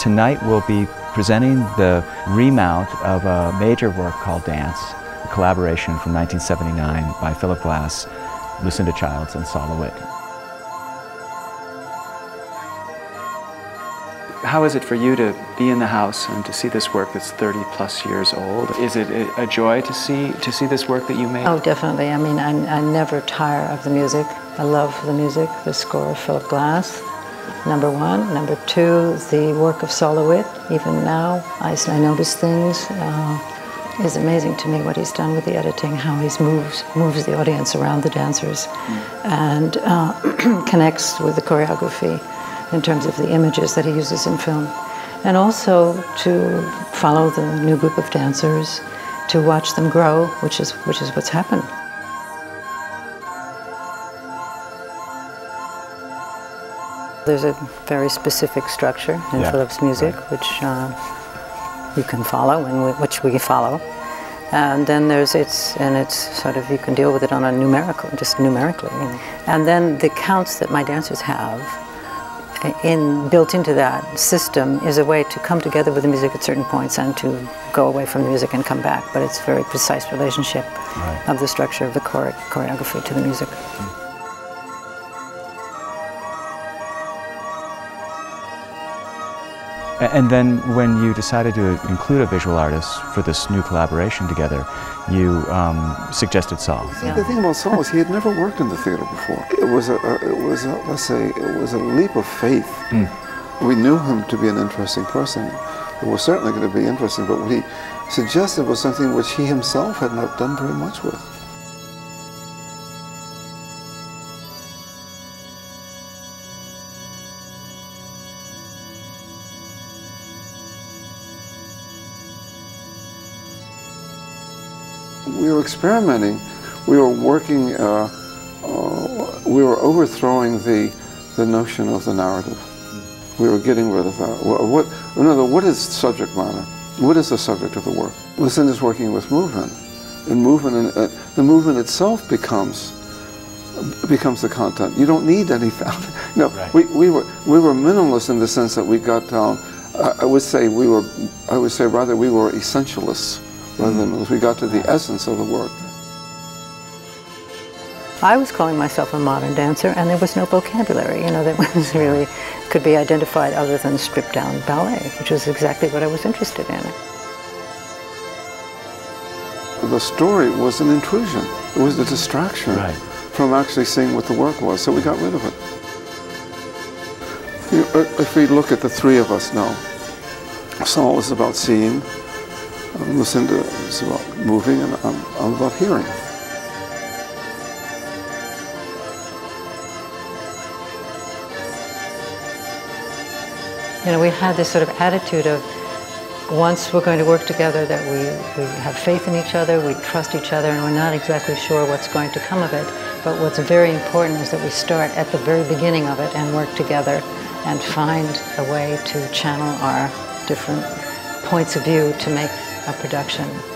tonight we'll be presenting the remount of a major work called Dance, a collaboration from 1979 by Philip Glass, Lucinda Childs, and Sol LeWitt. How is it for you to be in the house and to see this work that's 30+ years old? Is it a joy to see this work that you made? Oh, definitely. I mean, I never tire of the music. I love the music, the score of Philip Glass, number one. Number two, the work of Sol LeWitt. Even now, I notice things. It's amazing to me what he's done with the editing, how he moves the audience around the dancers and connects with the choreography in terms of the images that he uses in film. And also to follow the new group of dancers, to watch them grow, which is what's happened. There's a very specific structure in Philip's music, right, which you can follow and which we follow. And then it's sort of, you can deal with it on a numerically. And then the counts that my dancers have built into that system is a way to come together with the music at certain points and to go away from the music and come back. But it's a very precise relationship of the structure of the choreography to the music. And then when you decided to include a visual artist for this new collaboration together, you suggested Sol. See, the thing about Sol was he had never worked in the theater before. It was a leap of faith. We knew him to be an interesting person. It was certainly going to be interesting, but what he suggested was something which he himself had not done very much with. We were experimenting, we were working, we were overthrowing the notion of the narrative. We were getting rid of that. What is subject matter? What is the subject of the work? Lucinda's working with movement, and the movement itself becomes the content. You don't need anything. No, right. we were minimalist in the sense that we got down. I would say rather we were essentialists. Rather than we got to the essence of the work. I was calling myself a modern dancer, and there was no vocabulary, that was really could be identified other than stripped down ballet, which was exactly what I was interested in. The story was an intrusion. It was a distraction from actually seeing what the work was, so we got rid of it. If we look at the three of us now, Sol is about seeing, Lucinda is about moving, and I'm about hearing. We had this sort of attitude of once we're going to work together that we have faith in each other, we trust each other, and we're not exactly sure what's going to come of it. But what's very important is that we start at the very beginning of it and work together and find a way to channel our different points of view to make a production